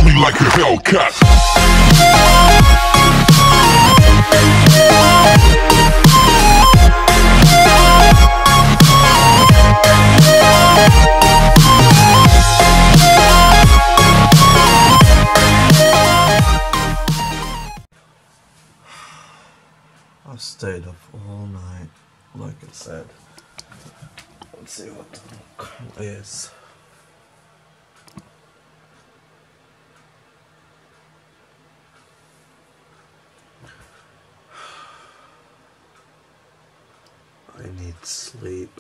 Got me like a Hellcat. I stayed up all night, like I said. Let's see what the clock is. I need sleep.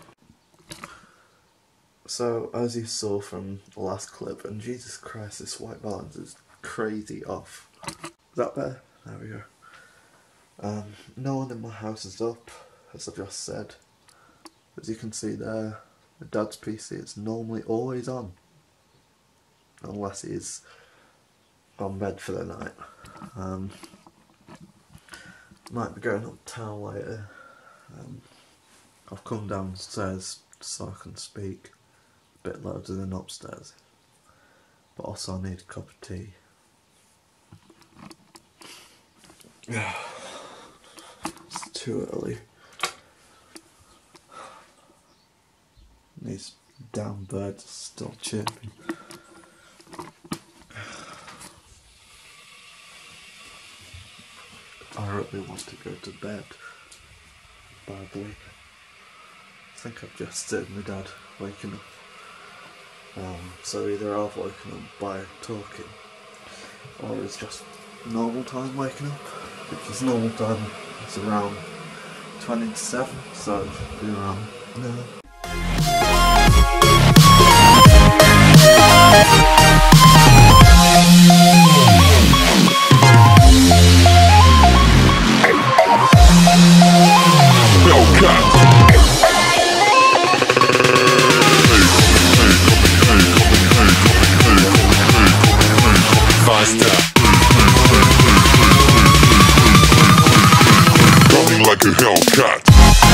So, as you saw from the last clip, and Jesus Christ, this white balance is crazy off. Is that better? There we go. No one in my house is up, as I've just said. As you can see there, my dad's PC is normally always on, unless he's on bed for the night. Might be going uptown later. I've come downstairs so I can speak a bit louder than upstairs, but also I need a cup of tea. It's too early. These damn birds are still chirping. I really want to go to bed badly. I think I've just heard my dad waking up. So either I've woken up by talking, or it's just normal time waking up, which is normal time. It's around 20 to 7, so it should be around now. Like a Hellcat.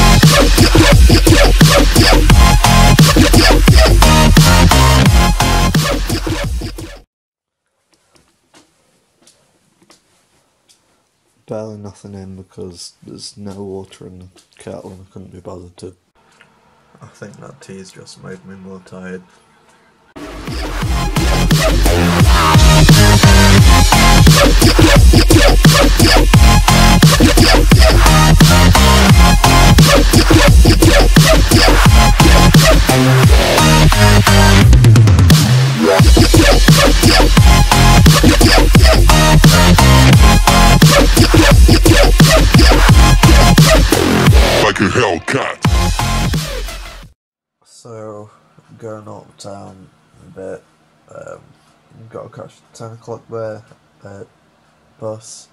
Barely nothing in because there's no water in the kettle and I couldn't be bothered to. I think that tea's just made me more tired. Like a Hellcat. So, going uptown a bit. Got to catch the 10 o'clock there bus.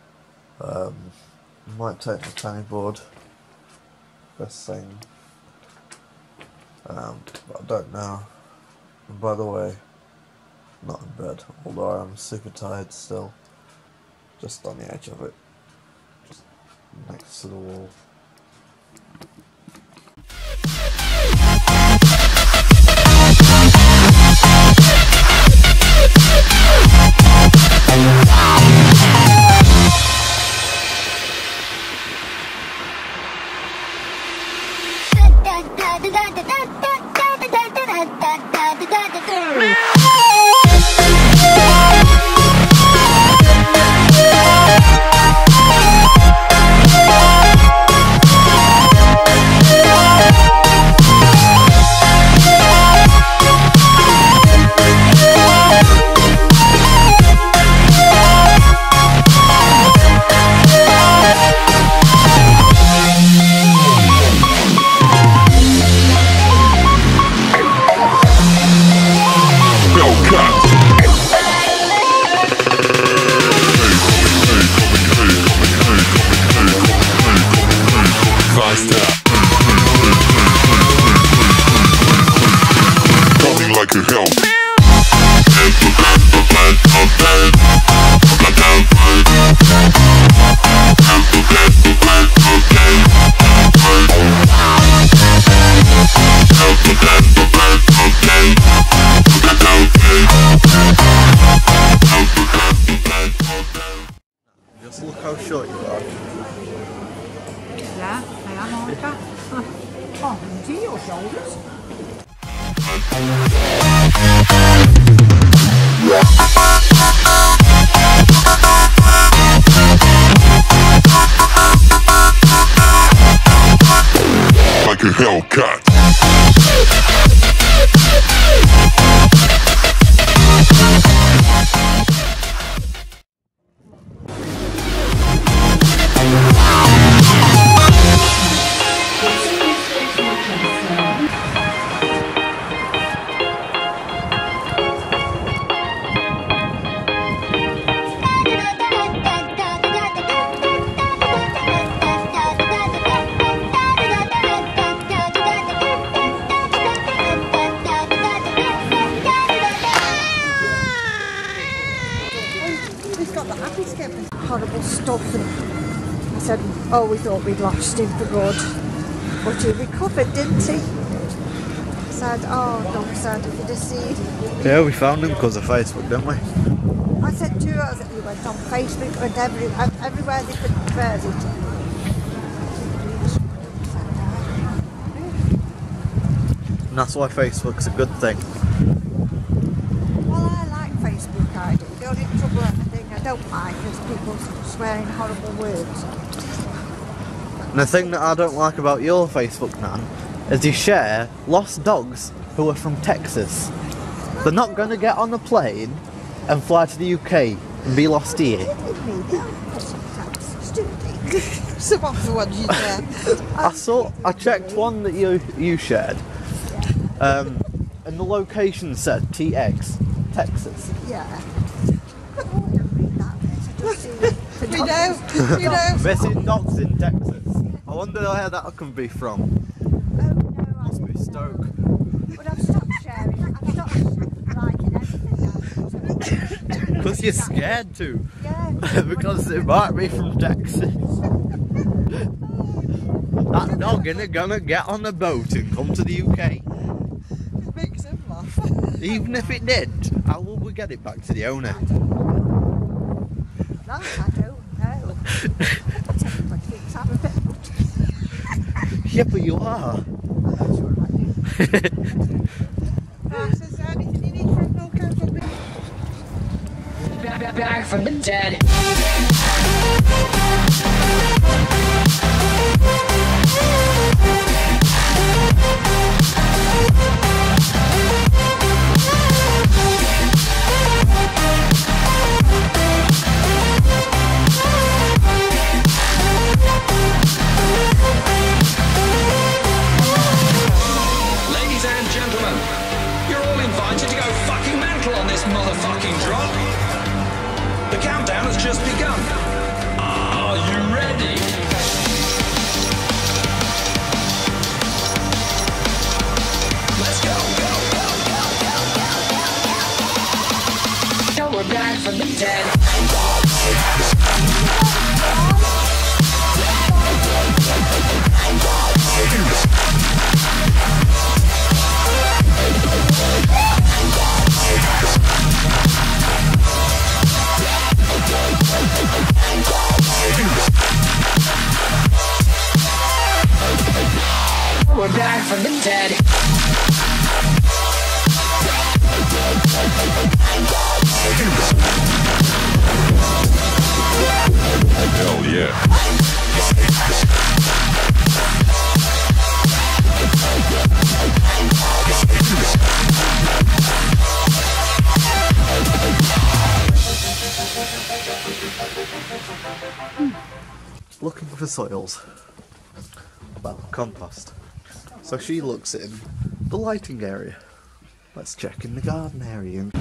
Might take the penny board first thing. But I don't know. And by the way, not in bed, although I'm super tired still. Just on the edge of it. Just next to the wall. sure you are. Yeah, I am, aren't I? Oh, into your shoulders. Like a Hellcat. He's got the happy skip and horrible stuff, and I said, oh, we thought we'd lost him for good, but he recovered, didn't he? I said, oh, Doc said, if you'd have seen. Yeah, we found him because of Facebook, didn't we? I said to her that he went on Facebook and everywhere they could convert it. And that's why Facebook's a good thing. Well, I like Facebook, I do. The only trouble I don't like is people swearing horrible words. And the thing that I don't like about your Facebook, Nan, is you share lost dogs who are from Texas. They're not going to get on a plane and fly to the UK and be lost here. Some of the ones you share. I checked one that you shared, and the location said TX, Texas. Yeah. We know. Missing dogs in Texas. I wonder where that can be from. Oh no, Must be Stoke. But I've stopped sharing. I've stopped liking everything now. Because you're scared to. Yeah. Because it might be from Texas. That dog ain't gonna get on a boat and come to the UK. It makes him laugh. Even if it did, how will we get it back to the owner? That I don't know. Everybody thinks I'm a bit much. Yeah, but you are. That's all right. Is there anything you need from Milko from me? Back from the dead. Ladies and gentlemen, you're all invited to go fucking mental on this motherfucking drop. The countdown has just begun. Are you ready? Let's go, go, go, go, go, go, go. So we're back from the dead. We're back from the dead. Hell yeah. Looking for soils. Well, compost. So she looks in the lighting area. Let's check in the garden area.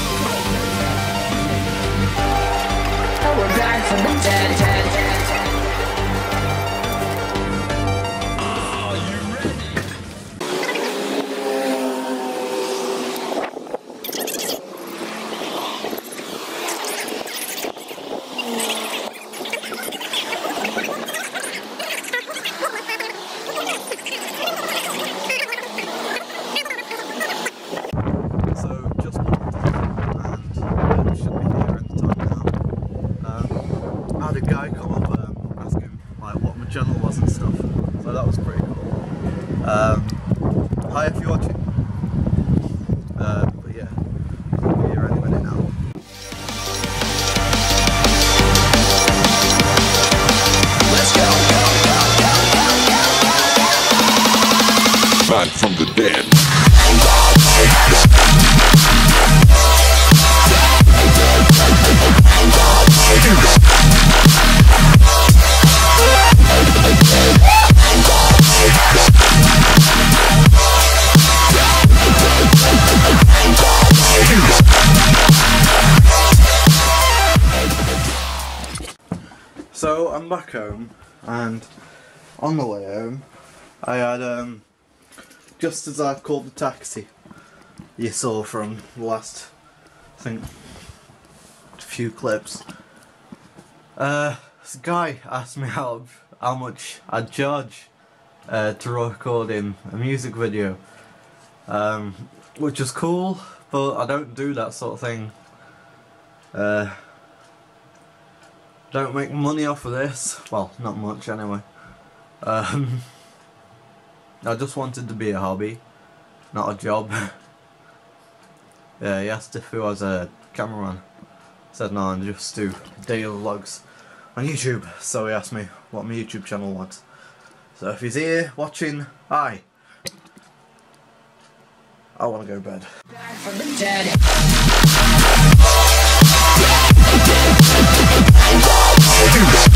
We're back from the dead. channel was and stuff. So that was pretty cool. Hi if you're watching. But yeah, I'll be here any minute now. Let's go. Back from the dead. So I'm back home, and on the way home I had just as I called the taxi you saw from the last, I think, few clips, this guy asked me how much I'd charge to record him a music video, which is cool, but I don't do that sort of thing. Don't make money off of this, well, not much anyway. I just wanted to be a hobby, not a job. Yeah, he asked if he was a cameraman. I said no, I just do daily vlogs on YouTube. So he asked me what my YouTube channel was. So if he's here watching, hi. I want to go to bed. Back from the dead. Back